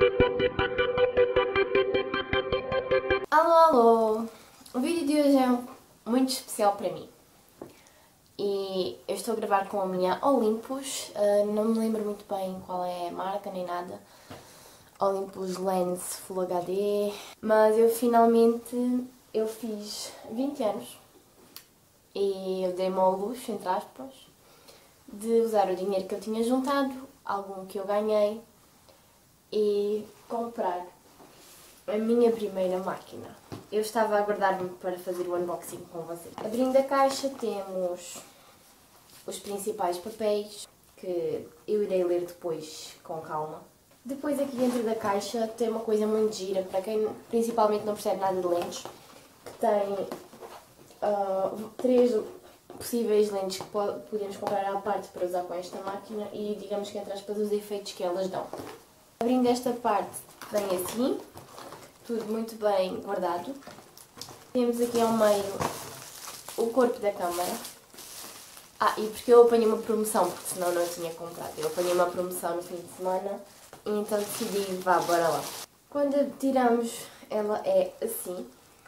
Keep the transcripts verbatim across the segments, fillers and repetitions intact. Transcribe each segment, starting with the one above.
Alô, alô! O vídeo de hoje é muito especial para mim e eu estou a gravar com a minha Olympus, uh, não me lembro muito bem qual é a marca nem nada, Olympus Lens Full H D, mas eu finalmente eu fiz vinte anos e eu dei-me ao luxo, entre aspas, de usar o dinheiro que eu tinha juntado, algum que eu ganhei, e comprar a minha primeira máquina. Eu estava a aguardar-me para fazer o unboxing com vocês. Abrindo a caixa temos os principais papéis, que eu irei ler depois com calma. Depois aqui dentro da caixa tem uma coisa muito gira, para quem principalmente não percebe nada de lentes, que tem uh, três possíveis lentes que podemos comprar à parte para usar com esta máquina e digamos que entre aspas os efeitos que elas dão. Abrindo esta parte vem assim, tudo muito bem guardado. Temos aqui ao meio o corpo da câmara. Ah, e porque eu apanhei uma promoção, porque senão não tinha comprado. Eu apanhei uma promoção no fim de semana e então decidi, vá, bora lá. Quando tiramos, ela é assim.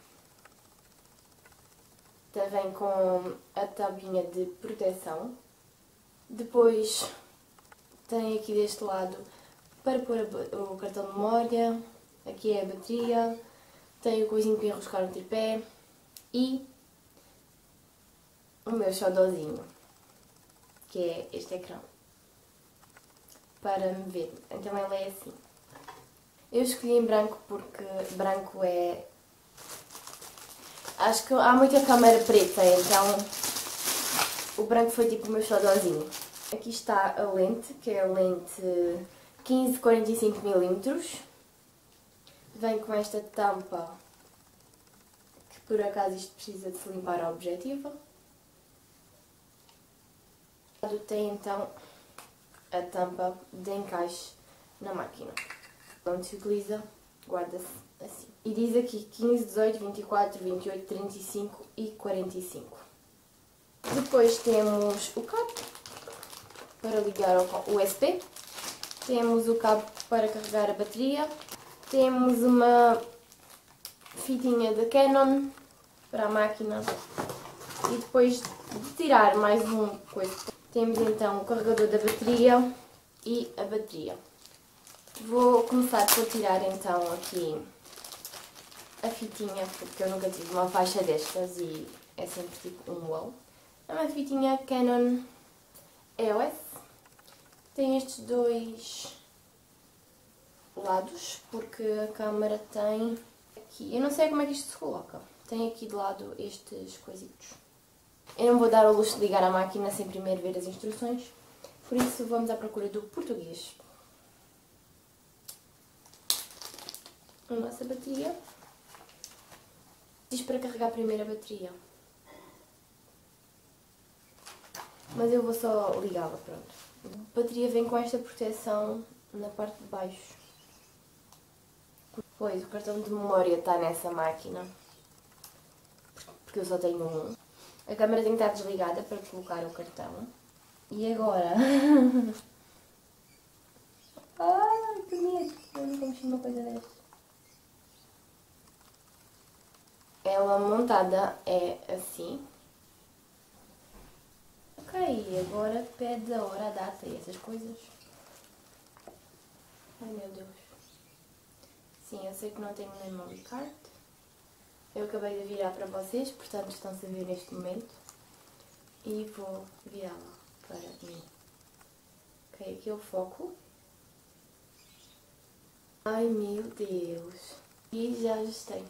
Vem com a tabuinha de proteção. Depois tem aqui deste lado para pôr o cartão de memória. Aqui é a bateria, tem o coisinho para enroscar no tripé e o meu xodózinho, que é este ecrã, para me ver. Então ela é assim. Eu escolhi em branco porque branco é... Acho que há muita câmera preta, então o branco foi tipo o meu xodózinho. Aqui está a lente, que é a lente quinze quarenta e cinco milímetros. Vem com esta tampa, que por acaso isto precisa de se limpar a objetiva. Tem então a tampa de encaixe na máquina. Quando se utiliza, guarda-se assim. E diz aqui quinze, dezoito, vinte e quatro, vinte e oito, trinta e cinco e quarenta e cinco. Depois temos o cabo para ligar ao U S B. Temos o cabo para carregar a bateria. Temos uma fitinha da Canon para a máquina e depois de tirar mais um coisa, temos então o carregador da bateria e a bateria. Vou começar por tirar então aqui a fitinha, porque eu nunca tive uma faixa destas e é sempre tipo um wow. É uma fitinha Canon E O S, tem estes dois lados, porque a câmera tem aqui, eu não sei como é que isto se coloca, tem aqui de lado estes coisitos. Eu não vou dar ao luxo de ligar a máquina sem primeiro ver as instruções, por isso vamos à procura do português. A nossa bateria diz para carregar primeiro a bateria, mas eu vou só ligá-la, pronto. A bateria vem com esta proteção na parte de baixo. Pois, o cartão de memória está nessa máquina, porque eu só tenho um. A câmera tem que estar desligada para colocar o cartão. E agora... Ai, que medo! Eu nunca mexi numa coisa desta. Ela montada é assim. Ok, agora pede a hora, a data e essas coisas. Ai meu Deus. Sim, eu sei que não tenho memory card. Eu acabei de virar para vocês, portanto estão-se a ver neste momento. E vou virá-la para mim. Ok, aqui é o foco. Ai meu Deus. E já ajustei.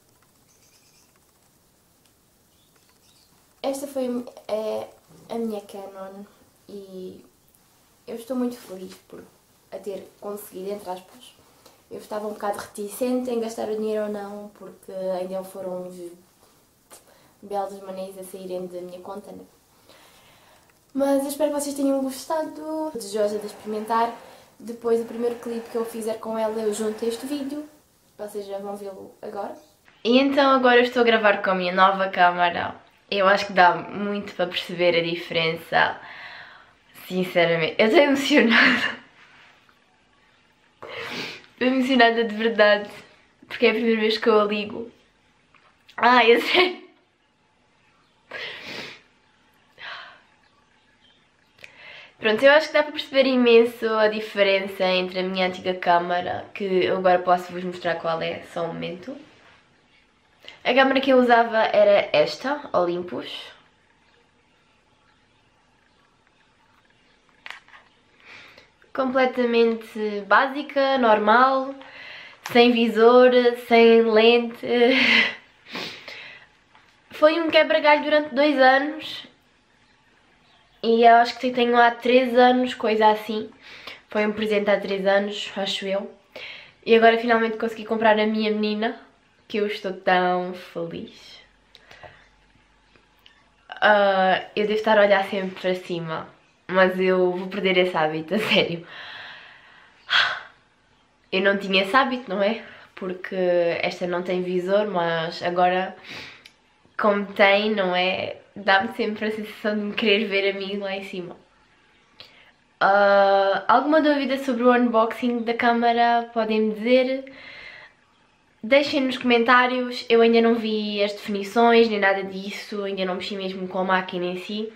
Esta foi é, a minha Canon e eu estou muito feliz por a ter conseguido, entre aspas. Eu estava um bocado reticente em gastar o dinheiro ou não, porque ainda foram uns belos manéis a saírem da minha conta, né? Mas eu espero que vocês tenham gostado, desejosa de experimentar. Depois o primeiro clipe que eu fizer com ela eu junto a este vídeo, vocês já vão vê-lo agora. E então agora eu estou a gravar com a minha nova câmera. Eu acho que dá muito para perceber a diferença, sinceramente. Eu estou emocionada. emocionada de verdade, porque é a primeira vez que eu a ligo. Ai, é sério. Pronto, eu acho que dá para perceber imenso a diferença entre a minha antiga câmara, que eu agora posso vos mostrar qual é, só um momento. A câmara que eu usava era esta, Olympus. Completamente básica, normal, sem visor, sem lente. Foi um quebra-galho durante dois anos. E eu acho que tenho há três anos, coisa assim. Foi um presente há três anos, acho eu. E agora finalmente consegui comprar a minha menina, que eu estou tão feliz. Uh, eu devo estar a olhar sempre para cima, mas eu vou perder esse hábito, a sério. Eu não tinha esse hábito, não é? Porque esta não tem visor, mas agora, como tem, não é? Dá-me sempre a sensação de me querer ver a mim lá em cima. Uh, alguma dúvida sobre o unboxing da câmara? Podem-me dizer. Deixem nos comentários. Eu ainda não vi as definições nem nada disso, ainda não mexi mesmo com a máquina em si.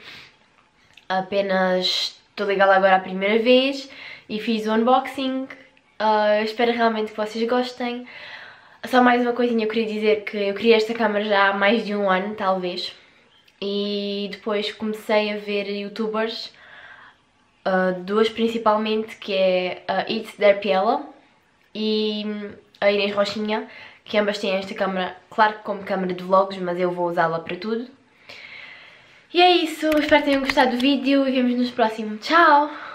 Apenas estou ligada agora a primeira vez e fiz o unboxing. Uh, espero realmente que vocês gostem. Só mais uma coisinha, eu queria dizer que eu queria esta câmera já há mais de um ano, talvez. E depois comecei a ver youtubers, uh, duas principalmente, que é a It's Derpiella e a Inês Rochinha, que ambas têm esta câmera, claro que como câmera de vlogs, mas eu vou usá-la para tudo. E é isso, espero que tenham gostado do vídeo e vemos nos próximos. Tchau!